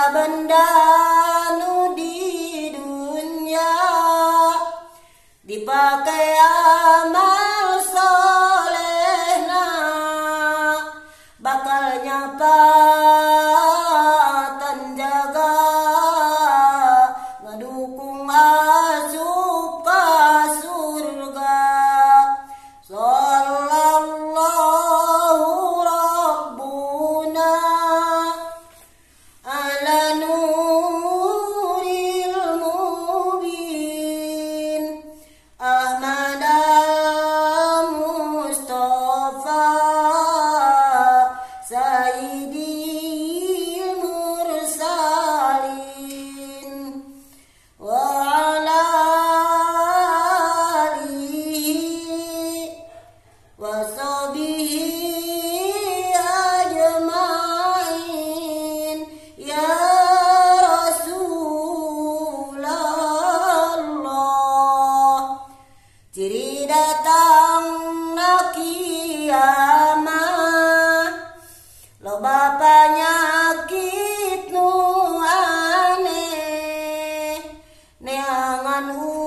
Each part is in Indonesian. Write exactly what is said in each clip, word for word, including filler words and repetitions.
benda nu di dunia dipakai amal solehna bakal nyapatan jaga ngedukung asup ka surga. Sallallahu rabbuna ala nuril mubin Ahmad al-Mustafa Sayyidil mursalin wa ala alihi wa sahbihi ajmain ya Rasulullah. Ciri datang na kiamat loba panyakit nu aneh neangan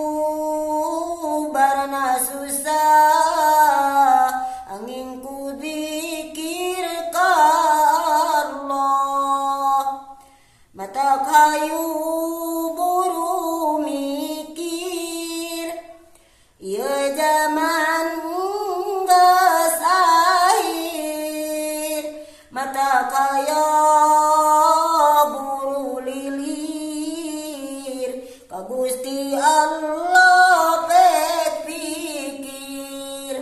ubarna susah angin ku dzikir ka Allah mata kayu buru mikir ieu zaman geus ahir mata kaya buru lilir ka Gusti Allah pek pikir.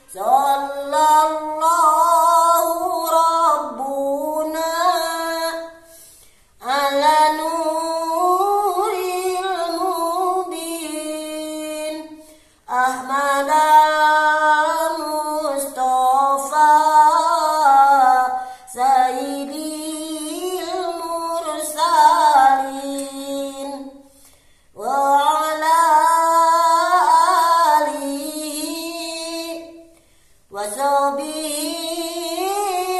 Sallallahu rabbuna ala nuril mubin Ahmad al-Mustafa Sayyidil mursalin wa ala alihi wa sahbihi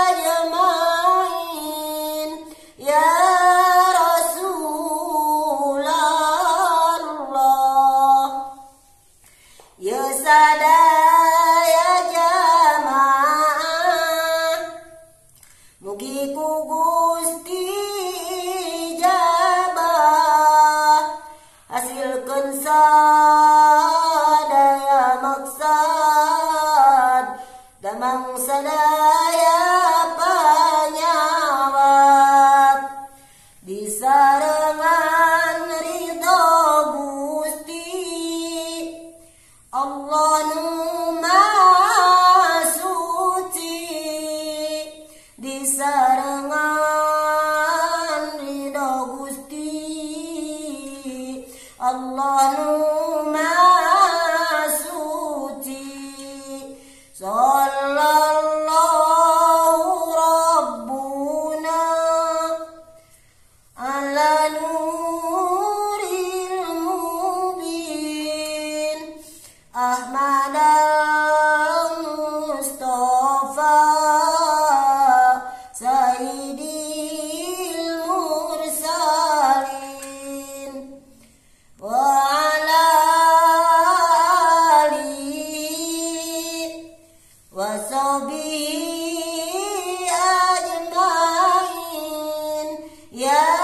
ajmain ya Rasulullah. Ya sadaya jamaah mugi ku Gusti ijabah hasilkeun sadaya maksad damang sadaya panyawat disarengan ridho Gusti Allah nu maha suci disarengan ridho Gusti Allah nu maha suci. Sallallahu rabbuna ala nuril mubin Ahmad al-Mustafa Sayyidil mursalin wa ala alihi wa sahbihi ajmain ya